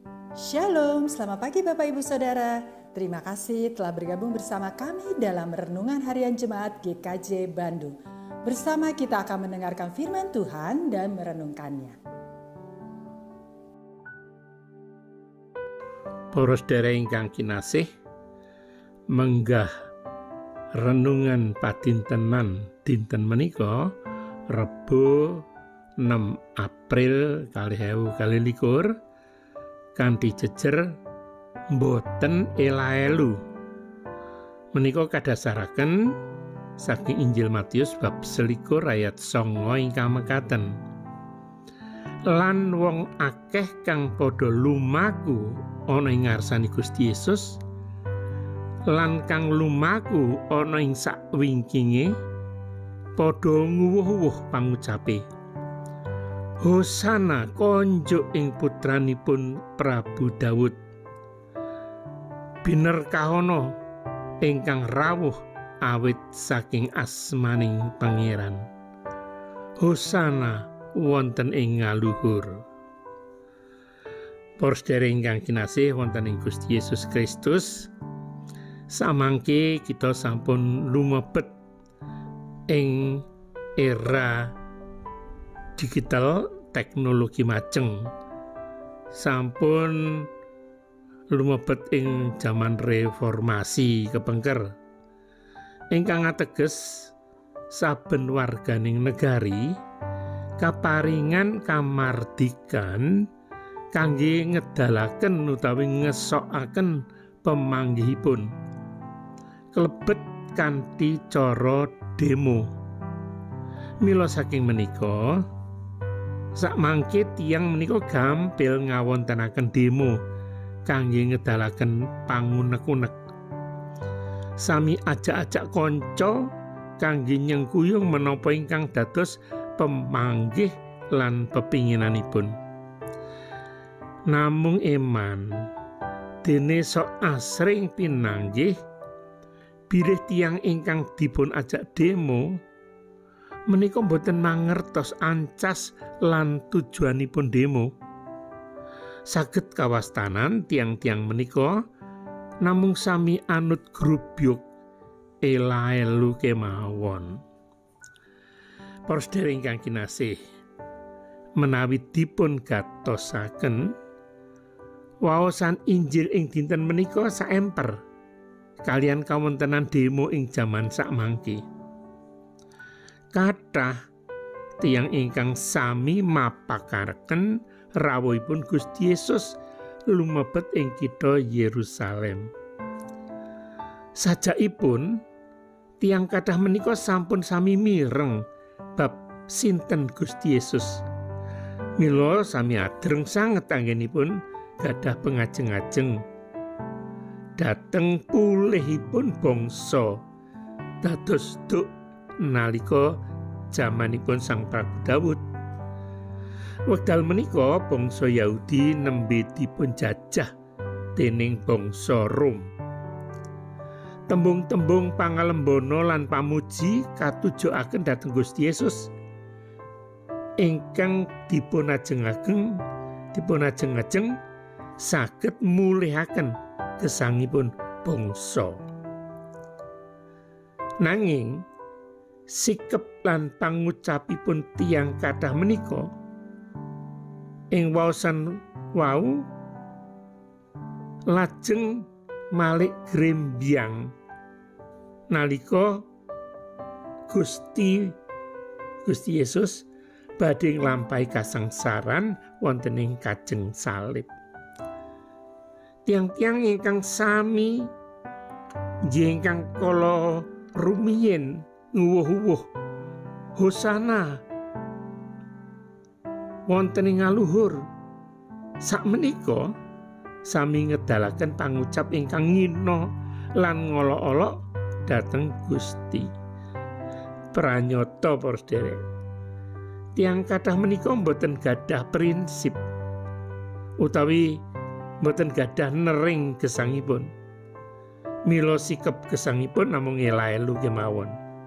Shalom, selamat pagi Bapak Ibu Saudara. Terima kasih telah bergabung bersama kami dalam Renungan Harian Jemaat GKJ Bandung. Bersama kita akan mendengarkan firman Tuhan dan merenungkannya. Para sedherek ingkang kinasih, menggah renungan padintenan dinten menika Rebo 6 April 2022 kanthi jejer boten ela-elu. Menika kadasaraken saking Injil Matius bab 21 ayat 9 ingkang mekaten. Lan wong akeh kang padha lumaku ana ing ngarsane Gusti Yesus lan kang lumaku ana ing sakwingkinge padha nguwuh-uwuh pangucape, Hosana konjuk ing putranipun Prabu Daud. Binerkahono ingkang rawuh awit saking asmaning Pangeran. Hosana wonten ing ngaluhur. Para sedherek ingkang kinasih wonten ing Gusti Yesus Kristus, samangke kita sampun lumebet ing era digital teknologi majeng, sampun lumebet ing jaman reformasi kepengker, ingkang ateges saben warganing negari kaparingan kamardikan kangge ngedalaken utawi ngesokaken pamanggihipun klebet kanthi cara demo. Mila saking menika sakmangke tiyang menika gampil ngawontenaken demo kangge ngedalaken pangunek-unek. Sami ajak-ajak kanca kangge nyengkuyung menapa ingkang dados pemanggih lan pepinginanipun. Namung eman dene sok asring pinanggih bilih tiyang ingkang dipun ajak demo menika boten mangertos ancas lan tujuanipun demo. Saged kawastanan tiang-tiang menika namung sami anut grubyuk ela-elu kemawon. Para sedherek ingkang kinasih, menawi dipun gatosaken waosan Injil ing dinten menika saemper kalian kawontenan demo ing jaman sakmangke. Kathah tiyang ingkang sami mapakaraken rawuhipun Gusti Yesus lumebet ing kitha Yerusalem. Sajakipun tiyang kathah menika sampun sami mireng bab sinten Gusti Yesus. Mila sami adreng sanget anggenipun gadah pengajeng-ajeng dhateng pulihipun bangsa dados duk nalika jamanipun Sang Prabu Daud. Wekdal menika bangsa Yahudi nembe dipunjajah dening bangsa Rom. Tembung-tembung pangalembana lan pamuji katujukaken dhateng Gusti Yesus ingkang dipunajeng-ajeng saged mulihaken gesangipun bangsa. Nanging sikep lan pangucapipun tiyang kathah menika ing waosan wau lajeng malih grembyang nalika Gusti Yesus badhe nglampahi kasangsaran wonten ing kajeng salib. Tiang-tiang ingkang sami ingkang kala rumiyin nguwuh-uwuh Hosana wonten ing ngaluhur sakmenika sami ngedalaken pangucap ingkang ngina lan ngolok-olok dhateng Gusti. Pranyata para sedherek, tiyang kathah menika boten gadah prinsip utawi boten gadah nering gesangipun. Mila sikep gesangipun namung ela-elu kemawon.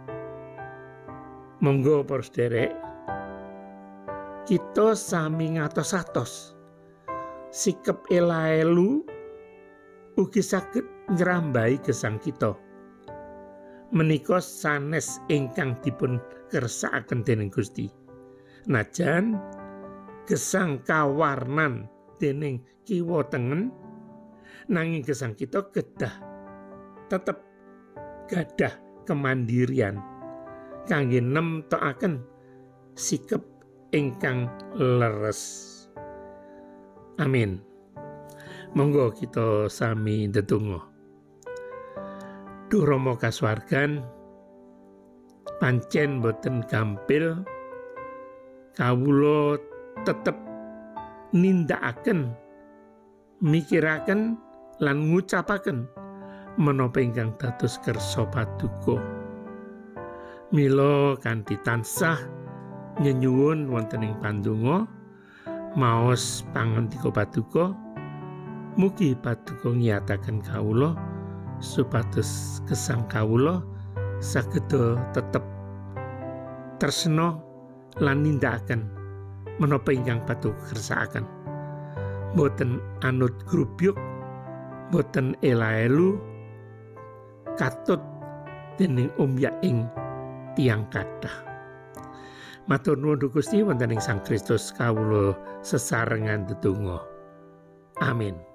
Monggo para sedherek, kita sami ngatos-atos sikep elaelu ugi saged nyrambahi gesang kita. Menika sanes ingkang dipun kersakaken dening Gusti. Najan gesang kawarnan dening kiwa tengen, nanging gesang kita tetep gadah kemandirian kangge nemtokaken sikep ingkang leres. Amin. Monggo kita sami ndedonga. Duh Rama kasuwargan, pancen boten gampil kawula tetep nindakaken, mikiraken lan ngucapaken menapa ingkang dados kersa paduka. Mila kanthi tansah nyenyuwun wonten ing pandonga maos pangandika paduka, mugi paduka ngiyataken kawula supados gesang kawula sageda tetep tresna lan nindakaken menapa ingkang paduka kersakaken. Boten anut grubyuk, boten elaelu, katut dening omyak ing tiyang kathah. Matur nuwun Gusti wonten ing Sang Kristus kawula sesarengan ndedonga. Amin.